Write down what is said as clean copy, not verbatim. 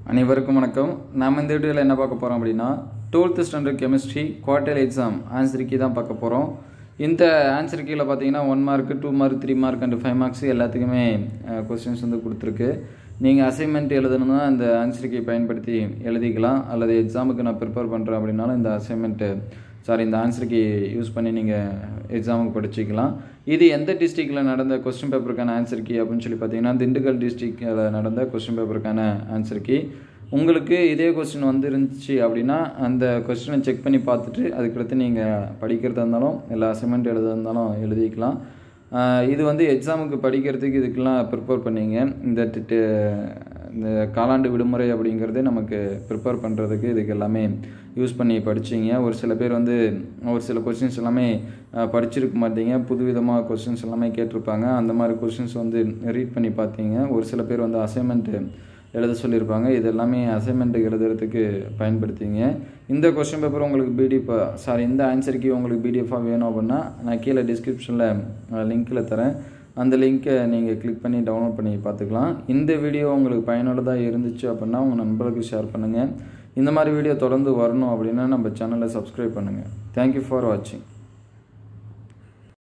அனைவருக்கும் வணக்கம். நாம் இந்த வீடியோவில் என்ன பார்க்க போகிறோம் அப்படின்னா 12th standard chemistry quarterly exam answer key தான் பார்க்க போகிறோம். இந்த ஆன்சர் கீயில் பார்த்தீங்கன்னா 1 mark 2 mark 3 mark and 5 marks எல்லாத்துக்குமே கொஸ்டின்ஸ் வந்து கொடுத்துருக்கு. நீங்கள் அசைன்மெண்ட் எழுதணும்னா இந்த ஆன்சர் கீ பயன்படுத்தி எழுதிக்கலாம், அல்லது எக்ஸாமுக்கு நான் ப்ரிப்பேர் பண்ணுறேன் அப்படின்னாலும் இந்த ஆன்சர் கீ யூஸ் பண்ணி நீங்கள் எக்ஸாமுக்கு படிச்சிக்கலாம். இது எந்த டிஸ்ட்ரிக்டில் நடந்த கொஸ்டின் பேப்பருக்கான ஆன்சர் கீ அப்படின்னு சொல்லி பார்த்தீங்கன்னா திண்டுக்கல் டிஸ்ட்ரிக்டில் நடந்த கொஸ்டின் பேப்பருக்கான ஆன்சர் கீ. உங்களுக்கு இதே கொஸ்டின் வந்துருந்துச்சு அப்படின்னா அந்த கொஸ்டினை செக் பண்ணி பார்த்துட்டு அதுக்கடுத்து நீங்கள் படிக்கிறதா இருந்தாலும் இல்லை அசைன்மெண்ட் எழுதுறதா இருந்தாலும் எழுதிக்கலாம். இது வந்து எக்ஸாமுக்கு படிக்கிறதுக்கு இதுக்கெல்லாம் ப்ரிப்பேர் பண்ணிங்க. இந்த காலாண்டு விடுமுறை அப்படிங்கிறது நமக்கு ப்ரிப்பேர் பண்ணுறதுக்கு இதுக்கு எல்லாமே யூஸ் பண்ணி படிச்சிங்க. ஒரு சில பேர் வந்து ஒரு சில கொஸ்டின்ஸ் எல்லாமே படிச்சிருக்க மாட்டீங்க, புதுவிதமாக கொஸ்டின்ஸ் எல்லாமே கேட்டிருப்பாங்க. அந்த மாதிரி கொஸ்டின்ஸ் வந்து ரீட் பண்ணி பார்த்தீங்க. ஒரு சில பேர் வந்து அசைன்மெண்ட்டு எழுத சொல்லியிருப்பாங்க. இது எல்லாமே அசைன்மெண்ட்டுக்கு எழுதுறதுக்கு பயன்படுத்திங்க. இந்த கொஸ்டின் பேப்பர் உங்களுக்கு இந்த ஆன்சர் கீ உங்களுக்கு பிடிஎஃபாக வேணும் அப்படின்னா நான் கீழே டிஸ்கிரிப்ஷனில் லிங்க்கில் தரேன். அந்த லிங்க்கை நீங்கள் கிளிக் பண்ணி டவுன்லோட் பண்ணி பார்த்துக்கலாம். இந்த வீடியோ உங்களுக்கு பயனுள்ளதாக இருந்துச்சு அப்படின்னா உங்கள் நண்பர்களுக்கு ஷேர் பண்ணுங்கள். இந்த மாதிரி வீடியோ தொடர்ந்து வரணும் அப்படின்னா நம்ம சேனலை சப்ஸ்கிரைப் பண்ணுங்கள். தேங்க்யூ ஃபார் வாட்சிங்.